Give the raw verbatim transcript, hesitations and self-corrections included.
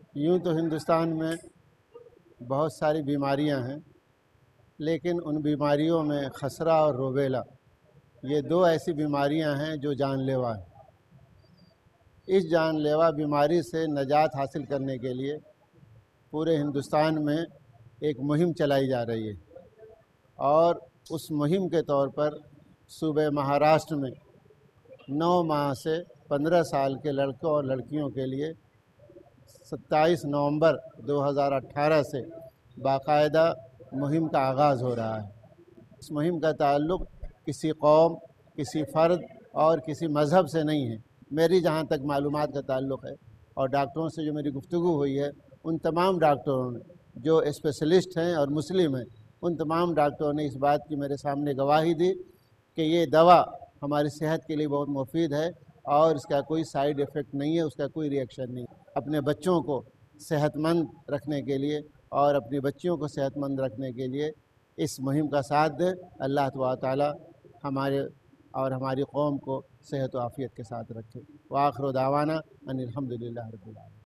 یوں تو ہندوستان میں بہت ساری بیماریاں ہیں، لیکن ان بیماریوں میں خسرہ اور روبیلا یہ دو ایسی بیماریاں ہیں جو جان لیوا ہیں۔ اس جان لیوا بیماری سے نجات حاصل کرنے کے لیے پورے ہندوستان میں ایک مہم چلائی جا رہی ہے، اور اس مہم کے طور پر صوبہ مہاراشٹر میں نو ماہ سے پندرہ سال کے لڑکوں اور لڑکیوں کے لیے ستائیس نومبر دو ہزار اٹھارہ سے باقاعدہ مہم کا آغاز ہو رہا ہے۔ اس مہم کا تعلق کسی قوم، کسی فرد اور کسی مذہب سے نہیں ہے۔ میری جہاں تک معلومات کا تعلق ہے اور ڈاکٹروں سے جو میری گفتگو ہوئی ہے، ان تمام ڈاکٹروں نے جو اسپیشلسٹ ہیں اور مسلم ہیں، ان تمام ڈاکٹروں نے اس بات کی میرے سامنے گواہی دی کہ یہ دوا ہماری صحت کے لیے بہت مفید ہے اور اس کا کوئی سائیڈ ایفیکٹ نہیں ہے، اس کا کوئی ری ایکشن نہیں ہے۔ اپنے بچوں کو صحت مند رکھنے کے لیے اور اپنی بچیوں کو صحت مند رکھنے کے لیے اس مہم کا ساتھ دیں۔ اللہ تبارک و تعالی ہمارے اور ہماری قوم کو صحت و عافیت کے ساتھ رکھے۔ وآخر دعوانا ان الحمدللہ رب العالمین۔